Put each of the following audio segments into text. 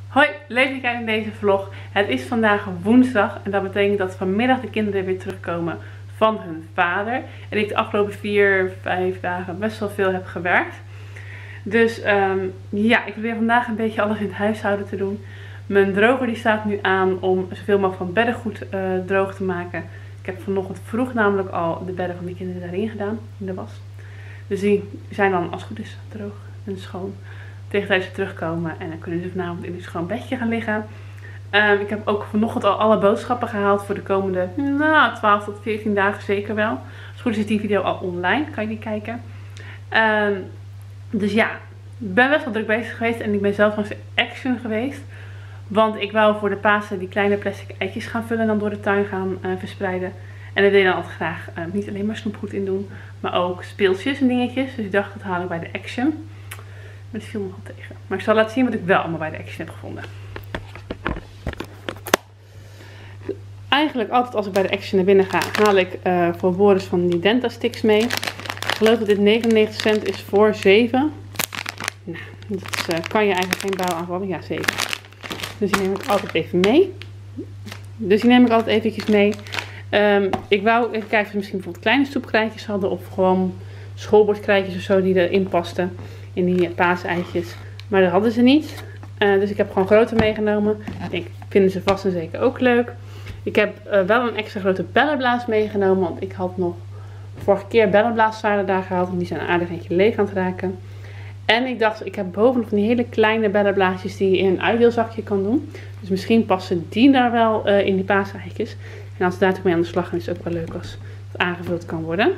Hoi, leuk dat je kijkt naar deze vlog. Het is vandaag woensdag en dat betekent dat vanmiddag de kinderen weer terugkomen van hun vader. En ik de afgelopen 4-5 dagen best wel veel heb gewerkt. Dus ja, ik probeer vandaag een beetje alles in het huishouden te doen. Mijn droger die staat nu aan om zoveel mogelijk van beddengoed droog te maken. Ik heb vanochtend vroeg namelijk al de bedden van de kinderen daarin gedaan, in de was. Dus die zijn dan als het goed is droog en schoon. Tegen tijd ze terugkomen en dan kunnen ze vanavond in een schoon bedje gaan liggen. Ik heb ook vanochtend al alle boodschappen gehaald voor de komende 12 tot 14 dagen zeker wel. Als het goed is die video al online, kan je die kijken. Dus ja, ik ben best wel druk bezig geweest en ik ben zelf langs de Action geweest. Want ik wou voor de Pasen die kleine plastic eitjes gaan vullen en dan door de tuin gaan verspreiden. En daar deed dan altijd graag niet alleen maar snoepgoed in doen, maar ook speeltjes en dingetjes. Dus ik dacht dat haal ik bij de Action. Maar het viel me al tegen. Maar ik zal laten zien wat ik wel allemaal bij de Action heb gevonden. Eigenlijk altijd als ik bij de Action naar binnen ga, haal ik voor Boris van die Dentasticks mee. Ik geloof dat dit 99 cent is voor 7. Nou, dat kan je eigenlijk geen bouw aanvallen. Ja, 7. Dus die neem ik altijd even mee. Ik wou even kijken of ze misschien bijvoorbeeld kleine stoepkrijtjes hadden. Of gewoon schoolbordkrijtjes of zo die erin pasten. In die paaseitjes. Maar dat hadden ze niet. Dus ik heb gewoon grote meegenomen. Ik denk, vinden ze vast en zeker ook leuk. Ik heb wel een extra grote bellenblaas meegenomen. Want ik had nog vorige keer bellenblaaszwaarden daar gehaald. En die zijn aardig eentje leeg aan het raken. En ik dacht, ik heb boven nog van die hele kleine bellenblaasjes die je in een uitdeelzakje kan doen. Dus misschien passen die daar wel in die paaseitjes. En als ze daar toch mee aan de slag gaan, is het ook wel leuk als het aangevuld kan worden.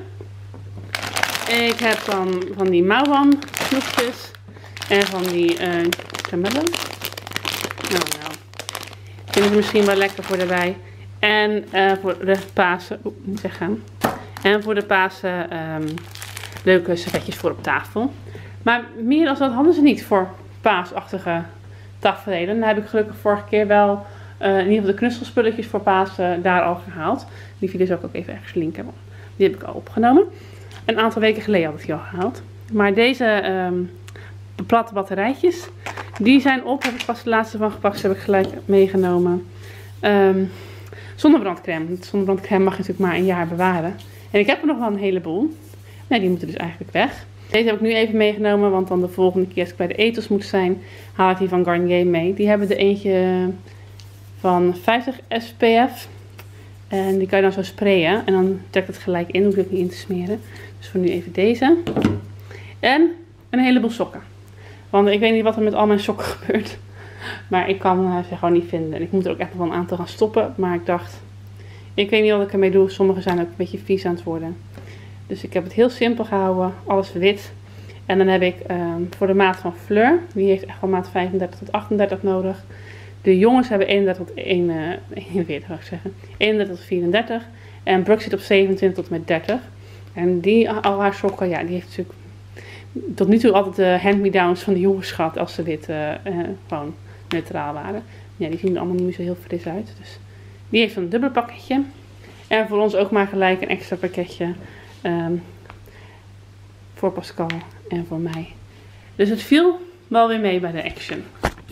Ik heb dan van die Mauwan snoepjes en van die caramellen. Nou. Vinden ze misschien wel lekker voor erbij. En voor de Pasen, moet ik zeggen. En voor de Pasen leuke servetjes voor op tafel. Maar meer dan dat hadden ze niet voor paasachtige tafereelen. Dan heb ik gelukkig vorige keer wel in ieder geval de knutselspulletjes voor Pasen daar al gehaald. Die video zal ik ook even ergens linken, want die heb ik al opgenomen. Een aantal weken geleden had ik die al gehaald. Maar deze platte batterijtjes, die zijn op. Heb ik pas de laatste van gepakt. Dus heb ik gelijk meegenomen. Zonnebrandcrème. Zonnebrandcrème mag je natuurlijk maar een jaar bewaren. En ik heb er nog wel een heleboel. Nee, die moeten dus eigenlijk weg. Deze heb ik nu even meegenomen. Want dan de volgende keer als ik bij de Ethos moet zijn, haal ik die van Garnier mee. Die hebben er eentje van 50 SPF. En die kan je dan zo sprayen. En dan trekt het gelijk in. Hoef ik het niet in te smeren. Dus voor nu even deze. En een heleboel sokken. Want ik weet niet wat er met al mijn sokken gebeurt. Maar ik kan ze gewoon niet vinden. En ik moet er ook echt nog wel een aantal gaan stoppen. Maar ik dacht, ik weet niet wat ik ermee doe. Sommige zijn ook een beetje vies aan het worden. Dus ik heb het heel simpel gehouden. Alles wit. En dan heb ik voor de maat van Fleur. Die heeft echt wel maat 35 tot 38 nodig. De jongens hebben 31 tot 41, zou ik zeggen. 31 tot 34. En Brooke zit op 27 tot en met 30. En al haar sokken, ja, die heeft natuurlijk tot nu toe altijd de hand-me-downs van de jongens gehad. Als ze wit gewoon neutraal waren. Ja, die zien er allemaal niet meer zo heel fris uit. Dus die heeft een dubbel pakketje. En voor ons ook maar gelijk een extra pakketje. Voor Pascal en voor mij. Dus het viel wel weer mee bij de Action.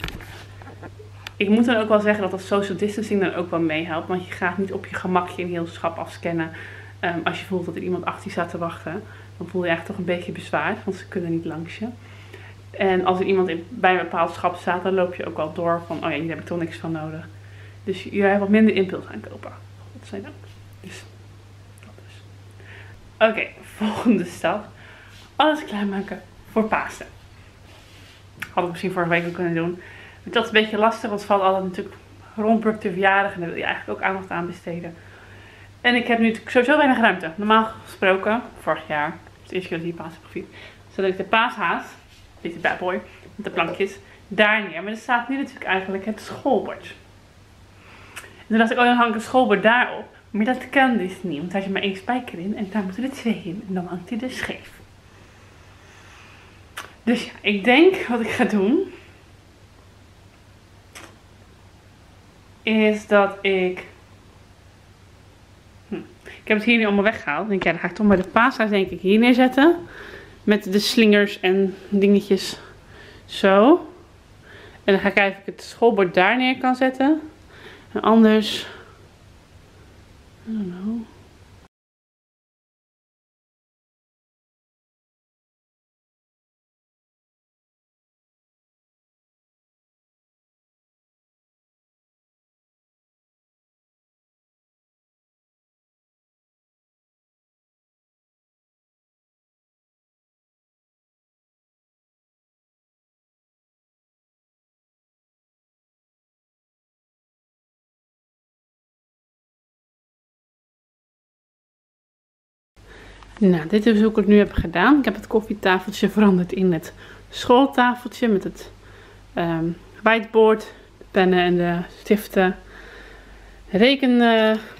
Ik moet dan ook wel zeggen dat dat social distancing dan ook wel meehelpt. Want je gaat niet op je gemakje een heel schap afscannen. Als je voelt dat er iemand achter je staat te wachten. Dan voel je eigenlijk toch een beetje bezwaard. Want ze kunnen niet langs je. En als er iemand bij een bepaald schap staat, dan loop je ook wel door van, oh ja, hier heb ik toch niks van nodig. Dus je hebt wat minder impuls aankopen. Godzijdank. Dus dat is. Oké, volgende stap. Alles klaarmaken voor Pasen. Had ik misschien vorige week ook kunnen doen. Maar dat is een beetje lastig, want het valt altijd natuurlijk rond Brooke de verjaardag. En daar wil je eigenlijk ook aandacht aan besteden. En ik heb nu sowieso weinig ruimte. Normaal gesproken, vorig jaar, het eerste keer dat ik die Pasen heb gevierd, zet ik de paashaas, deze bad boy, met de plankjes, daar neer. Maar er staat nu natuurlijk eigenlijk het schoolbord. En toen dacht ik, oh, dan hang ik het schoolbord daarop. Maar dat kan dus niet, want daar zit maar 1 spijker in en daar moeten er 2 in. En dan hangt hij dus scheef. Dus ja, ik denk wat ik ga doen, is dat ik heb het hier nu allemaal weggehaald. Ik denk, ja, dan ga ik toch maar de paashaas denk ik hier neerzetten. Met de slingers en dingetjes zo. En dan ga ik kijken of ik het schoolbord daar neer kan zetten. En anders... I don't know. Nou, dit is hoe ik het nu heb gedaan. Ik heb het koffietafeltje veranderd in het schooltafeltje met het whiteboard, de pennen en de stiften, rekenrek,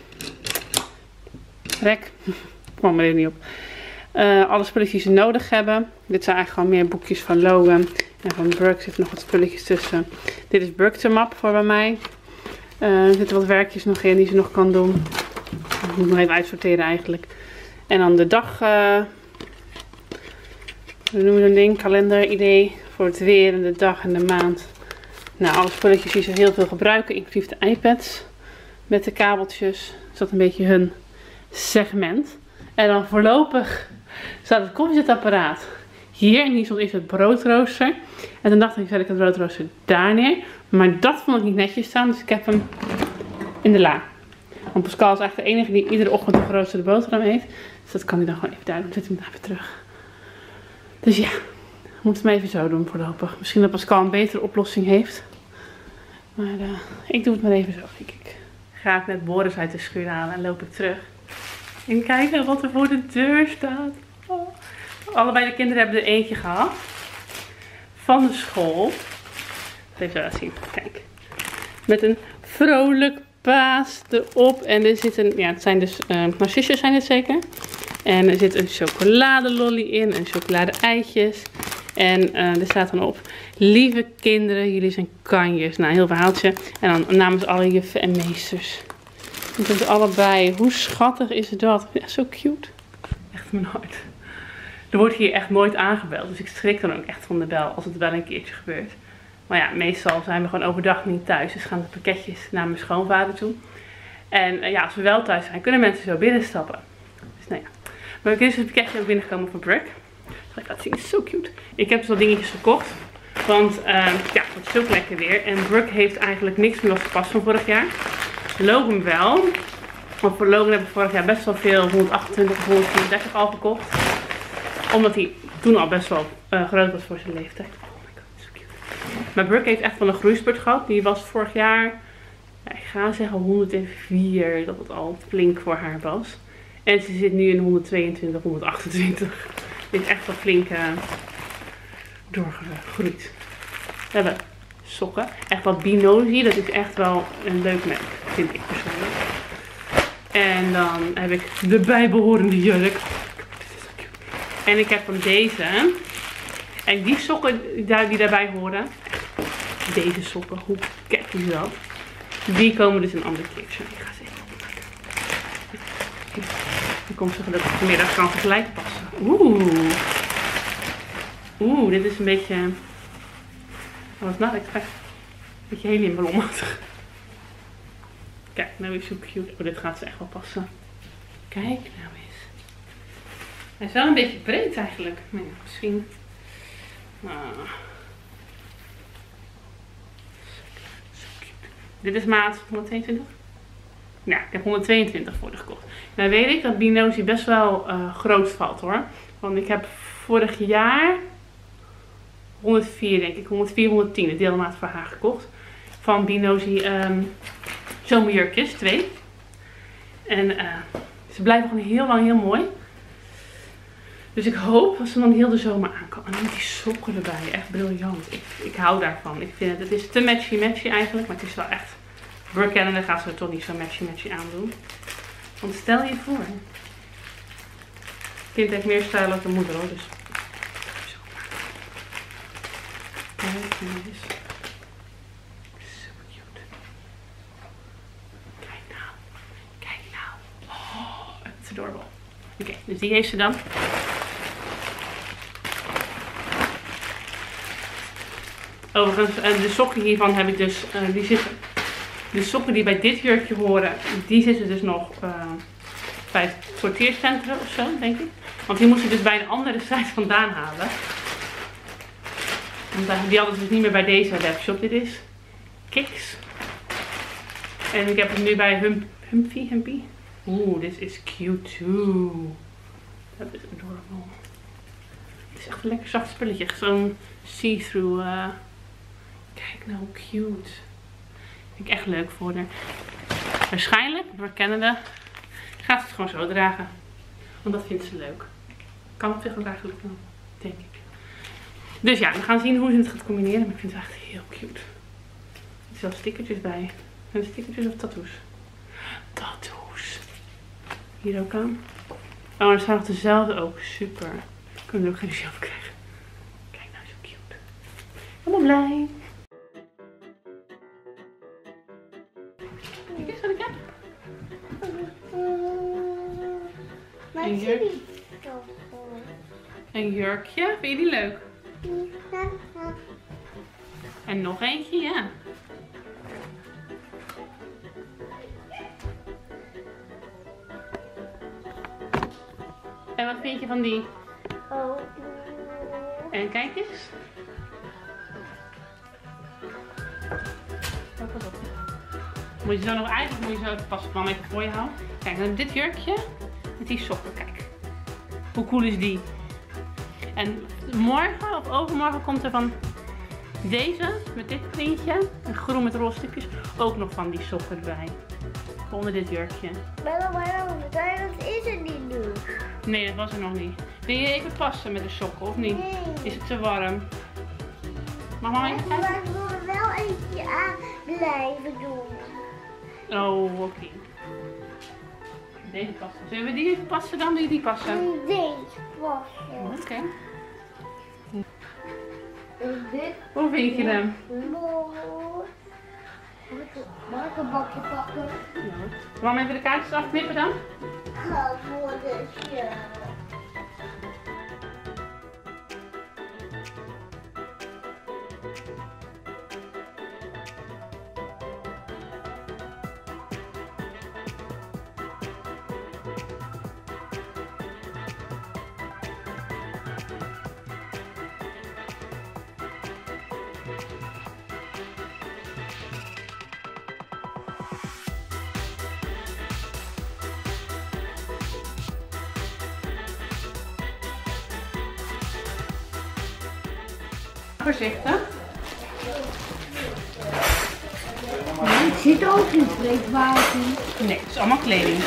kwam er even niet op. Alle spulletjes die ze nodig hebben. Dit zijn eigenlijk gewoon meer boekjes van Logan en van Brooke zitten nog wat spulletjes tussen. Dit is Brooke's map voor bij mij. Er zitten wat werkjes nog in die ze nog kan doen. Ik moet nog even uitsorteren eigenlijk. En dan de dag, hoe noemen we dat ding, kalender idee voor het weer en de dag en de maand. Nou, alle spulletjes die ze heel veel gebruiken, inclusief de iPads met de kabeltjes. Is dat een beetje hun segment. En dan voorlopig staat het koffiezetapparaat hier en hier stond eerst het broodrooster. En toen dacht ik, zet ik het broodrooster daar neer. Maar dat vond ik niet netjes staan, dus ik heb hem in de la. Want Pascal is eigenlijk de enige die iedere ochtend een geroosterde boterham eet. Dus dat kan hij dan gewoon even daar doen. Zet hem daar weer terug. Dus ja, we moeten hem even zo doen voorlopig. Misschien dat Pascal een betere oplossing heeft. Maar ik doe het maar even zo, denk ik. Ga ik net Boris uit de schuur halen en loop ik terug. En kijk naar wat er voor de deur staat. Oh. Allebei de kinderen hebben er eentje gehad. Van de school. Even zo laten zien. Kijk. Met een vrolijk paas erop. En er zit een, ja, het zijn dus narcissus zijn het zeker. En er zit een chocoladelolly in. En chocolade-eitjes. En er staat dan op: lieve kinderen, jullie zijn kanjes. Nou, een heel verhaaltje. En dan namens alle juffen en meesters. En dat allebei. Hoe schattig is dat? Ja, zo cute. Echt mijn hart. Er wordt hier echt nooit aangebeld. Dus ik schrik dan ook echt van de bel als het wel een keertje gebeurt. Maar ja, meestal zijn we gewoon overdag niet thuis. Dus gaan de pakketjes naar mijn schoonvader toe. En ja, als we wel thuis zijn, kunnen mensen zo binnenstappen. Dus nou ja. Maar ik is het pakketje ook binnengekomen van Brooke. Dat laten zien, is zo cute. Ik heb dus wat dingetjes gekocht. Want ja, het is ook lekker weer. En Brooke heeft eigenlijk niks meer gepast van vorig jaar. Logan wel. Want voor Logan heb ik vorig jaar best wel veel 128 of 134 al gekocht. Omdat hij toen al best wel groot was voor zijn leeftijd. Oh my god, zo cute. Maar Brooke heeft echt wel een groeispurt gehad. Die was vorig jaar, ja, ik ga zeggen 104. Dat het al flink voor haar was. En ze zit nu in 122, 128. Dit is echt wel flink doorgegroeid. We hebben sokken. Echt wat Binozi. Dat is echt wel een leuk merk, vind ik persoonlijk. En dan heb ik de bijbehorende jurk. En ik heb van deze. En die sokken die daarbij horen. Deze sokken, hoe kijk is dat? Die komen dus een ander keertje. Ik ga ze even opmaken. Die komt zo gelukkig vanmiddag kan gelijk passen. Oeh, dit is een beetje... Wat is nou? Ik krijg een beetje heliumballonachtig. Kijk, nou is zo cute. Oh, dit gaat ze echt wel passen. Kijk nou eens. Hij is wel een beetje breed eigenlijk. Maar ja, misschien... Zo cute. Dit is maat 122? Ja, ik heb 122 voor de gekocht. Nou weet ik dat Binozi best wel groot valt hoor. Want ik heb vorig jaar 104 denk ik. 104, 110. De deelmaat voor haar gekocht. Van Binozi zomerjurkjes, 2. En ze blijven gewoon heel lang heel mooi. Dus ik hoop dat ze dan heel de zomer aan kan. En dan met die sokken erbij. Echt briljant. Ik hou daarvan. Ik vind het is te matchy eigenlijk. Maar het is wel echt... Brooke en dan gaat ze er toch niet zo matchy aandoen. Want stel je voor. Het kind heeft meer stijl dan de moeder hoor. Dus. Kijk eens. Zo cute. Kijk nou. Kijk nou. Oh, het is adorable. Oké, dus die heeft ze dan. Overigens, de sokken hiervan heb ik dus, de sokken die bij dit jurkje horen, die zitten dus nog bij het sorteercentrum of zo, denk ik. Want die moest ik dus bij een andere site vandaan halen. Want die hadden ze dus niet meer bij deze webshop. Dit is Kicks. En ik heb het nu bij Humpy. Oeh, dit is cute too. Dat is adorable. Het is echt een lekker zacht spulletje. Zo'n see-through. Kijk nou hoe cute. Vind ik echt leuk voor haar. Waarschijnlijk, we kennen de, gaat ze het gewoon zo dragen. Want dat vindt ze leuk. Kan op zich ook eigenlijk wel, denk ik. Dus ja, we gaan zien hoe ze het gaat combineren. Maar ik vind het echt heel cute. Er zitten stickertjes bij. Zijn het stickertjes of tattoos? Tattoos. Hier ook aan. Oh, er staan nog dezelfde ook. Super. Kunnen we er ook geen zelf krijgen. Kijk nou, zo cute. Helemaal blij. Kijk eens wat ik heb. Een jurkje. Een jurkje. Vind je die leuk? En nog eentje, ja. En wat vind je van die? Oh. En kijk eens. Moet je zo nog eigenlijk moet je zo pas van even voor je houden. Kijk, dan dit jurkje met die sokken. Kijk. Hoe cool is die? En morgen of overmorgen komt er van deze met dit printje. En groen met roze stipjes. Ook nog van die sokken erbij. Onder dit jurkje. Dat is het niet nu. Nee, dat was er nog niet. Wil je even passen met de sokken of niet? Nee. Is het te warm? Mag mama even kijken? Maar ik wil er wel eentje aan blijven doen. Oh, oké. Deze passen. Zullen we die even passen dan? Wil je die passen? Deze passen. Oké. En dit. Hoe vind je hem? Mag ik een bakje pakken? Ja. Mama even de kaartjes afknippen dan? Ga voor de shirt. Voorzichtig. Ik zit ook in breekwater. Nee, het is allemaal kleding.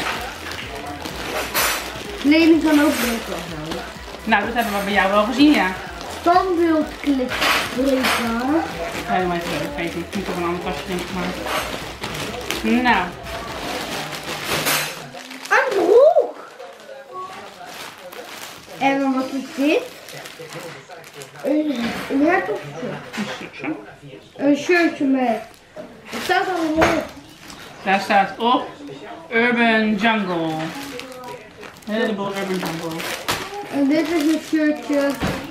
Kleding kan ook breekwater. Nou, dat hebben we bij jou wel gezien, ja. Standbeeld breekwater. Ja, doe maar even leuk, weet ik. Niet op een ander tasje, denk ik maar. Nou. Een broek! En dan wat is dit? Een hertogje. Een shirtje met. Het staat allemaal op. Daar staat op Urban Jungle. Helemaal Urban Jungle. En dit is een shirtje.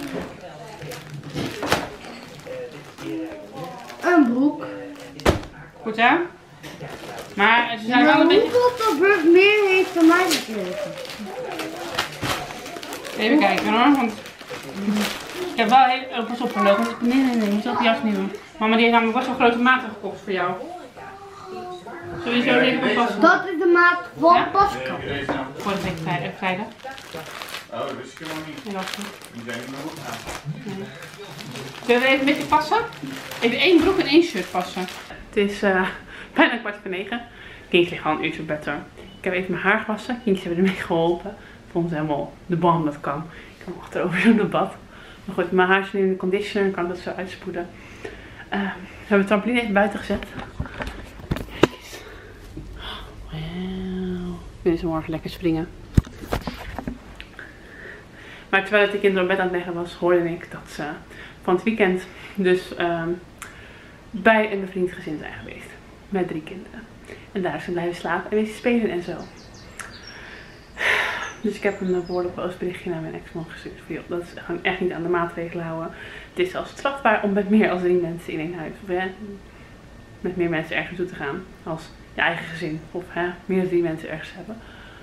Een broek. Goed hè? Maar ze zijn Maar wel een beetje... hoeveel Topburg meer heeft dan mij gekregen? Even kijken hoor, want ik heb wel heel... Oh, pas op verlopen. Nee, je moet ook die jas niet doen. Mama die heeft namelijk best wel grote maten gekocht voor jou. Zullen we zo even oppassen? Dat is de maat van Ja? Pascal. Voor de week vrijdag. Oh, dat wist ik helemaal niet. Ja, dat is goed. Die zijn er nog aan. Zullen we even een beetje passen? Even 1 broek en 1 shirt passen. Het is bijna 8:45. Kindje ligt al een uurtje op bed hoor. Ik heb even mijn haar gewassen. Kindjes hebben ermee geholpen. Vond het helemaal de bom dat kan. Ik kan achterover zo'n debat. Maar goed, mijn haar is nu in de conditioner. Ik kan dat zo uitspoeden. We hebben de trampoline even buiten gezet. Wauw. Willen ze morgen lekker springen. Maar terwijl de kinderen op bed aan het leggen was, hoorde ik dat ze van het weekend dus bij een bevriend gezin zijn geweest. Met 3 kinderen. En daar is ze blijven slapen en is ze spelen en zo. Dus ik heb een woordenloos berichtje naar mijn ex-man gestuurd. Van, joh, dat is gewoon echt niet aan de maatregelen houden. Het is zelfs strafbaar om met meer dan 3 mensen in één huis, of met meer mensen ergens toe te gaan. Als je eigen gezin, of meer dan 3 mensen ergens hebben.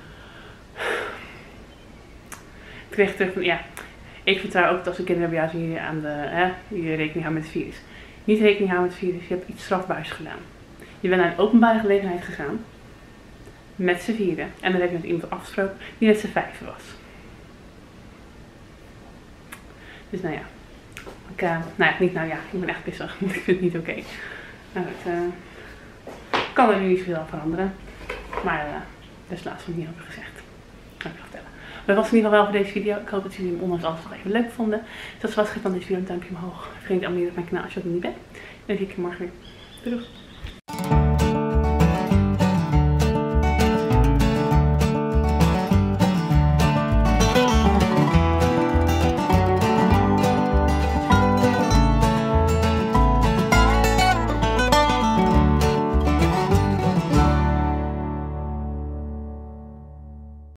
Ik kreeg terug van, ja, ik vertrouw ook dat als de kinderen bij jou zien je rekening houden met het virus. Niet rekening houden met het virus, je hebt iets strafbaars gedaan. Je bent naar een openbare gelegenheid gegaan. Met z'n 4. En dan heb je met iemand afgesproken die met z'n 5 was. Dus nou ja. Ik ben echt pissig. Ik vind het niet oké. Nou, het kan er nu niet veel veranderen. Maar daar is laatst van niet over gezegd. Kan ik je vertellen. Maar dat was in ieder geval wel voor deze video. Ik hoop dat jullie hem ondanks alles nog even leuk vonden. Dus als het was, geef dan deze video een duimpje omhoog. Vergeet niet te abonneren op mijn kanaal als je dat nog niet bent. En dan zie ik je morgen weer. Doei doei.